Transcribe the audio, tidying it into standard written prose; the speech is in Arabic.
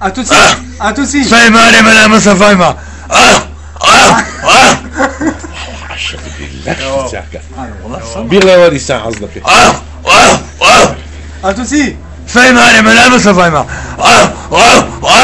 اتوسي فايمة ملامسها فايمة. بالله وادي ساعة قصدك. اتوسي فايمة ملامسها فايمة.